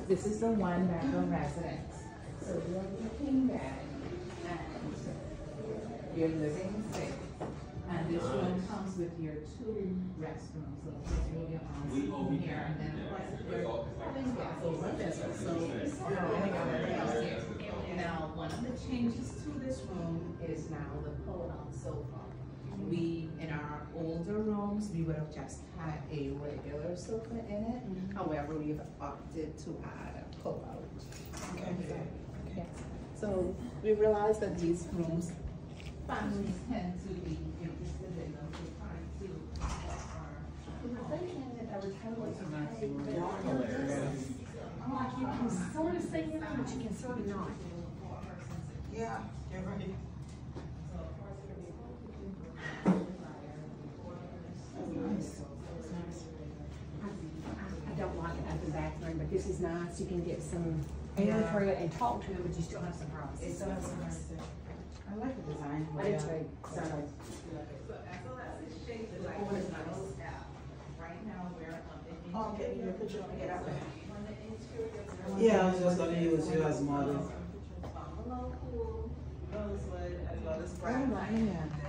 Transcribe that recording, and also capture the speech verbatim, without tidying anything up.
this is the one bedroom residence. So you're looking bed and your living space. And this one comes with your two restrooms. So just move your arms in here, and then of course your living gas over this one. So everything else here. Now, one of the changes to this room is now the pull-out sofa. We, in our older rooms, we would have just had a regular sofa in it. Mm-hmm. However, we've opted to add a pull-out. Okay. Okay. So we realized that these rooms, families tend to be interested in them. We're trying to we were thinking that I would kind of like to take like you can sort of say it, but you can sort of not. Yeah, you're right. I don't like it at the bathroom, but this is nice. You can get some air for it and talk to them, but you still have some privacy. It still has some privacy. I like the design. I do too. So, So as well as the shape, the light is not out. Right now we're on the Oh, get your picture and get out there. on the interior. Yeah, I was just gonna use you as model. Bungalow pool, rosewood, as well as Oh, brown. yeah.